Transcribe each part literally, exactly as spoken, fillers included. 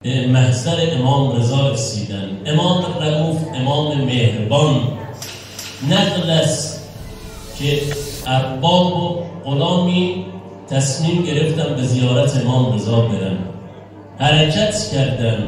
به محضر امام رضا رسیدن. امام رؤوف، امام مهربان. نقل است که ارباب و غلامی تصمیم گرفتن به زیارت امام رضا برن، حرکت کردن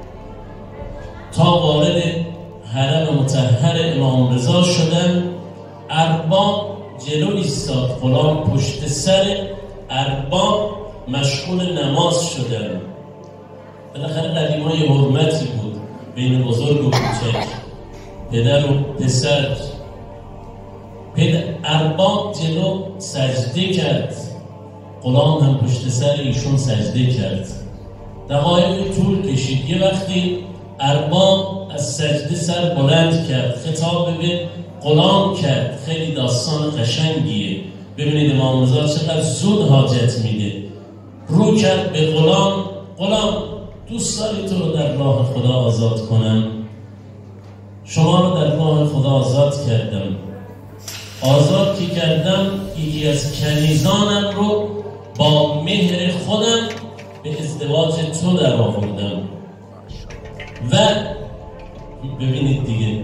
تا وارد حرم مطهر امام رضا شدن. ارباب جلو ایستاد، غلام پشت سر ارباب مشغول نماز شدن. بالاخره قدیما یه حرمتی بود بین بزرگ و کوچک، پدر و پسر. پدر ارباب جلو سجده کرد، غلام هم پشت سر ایشون سجده کرد. دقایقی طول کشید. یه وقتی ارباب از سجده سر بلند کرد، خطاب به غلام کرد. خیلی داستان قشنگیه. ببینید امام رضا چقدر زود حاجت میده. رو کرد به غلام: غلام، دوست داری تو رو در راه خدا آزاد کنم؟ شما رو در راه خدا آزاد کردم. آزاد که کردم، یکی از کنیزانم رو با مهر خودم به ازدواج تو در آوردم. و ببینید دیگه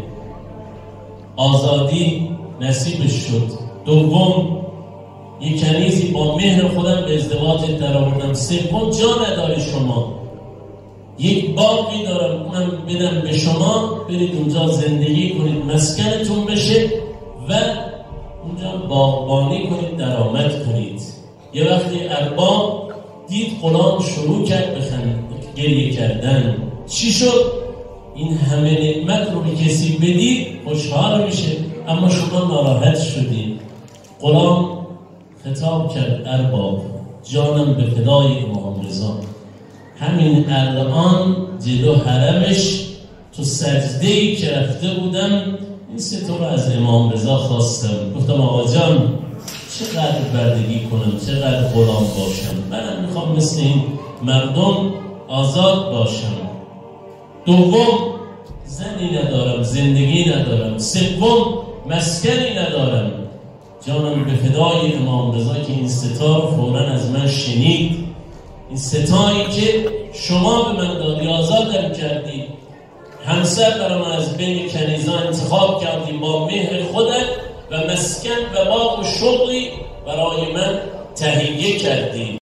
آزادی نصیبش شد. دوم، یک کنیزی با مهر خودم به ازدواج در آوردم. سوم، جا نداری شما، یک باغی دارم من بدم به شما، برید اونجا زندگی کنید، مسکنتون بشه و اونجا باغبانی کنید، درآمد کنید. یه وقتی ارباب دید غلام شروع کرد بخند گریه کردن. چی شد؟ این همه نعمت رو به کسی بدید خوشحال میشه، اما شما ناراحت شدید. غلام خطاب کرد: ارباب، جانم به فدای امام رضا، همین الان جلو حرمش تو سجده‌ای که رفته بودم این سه تا رو از امام رضا خواستم. گفتم آقا جان، چقدر بردگی کنم، چقدر غلام باشم؟ منم میخوام مثل این مردم آزاد باشم. دوم، زنی ندارم، زندگی ندارم. سوم، مسکنی ندارم. جانم به فدای امام رضا که این ستا رو فوراً از من شنید. این ستایی که شما به من دادی، آزادم کردی، همسر برای من از بین کنیزان انتخاب کردی با مهر خودت و مسکن و باغ و شغلی برای من تهیه کردی.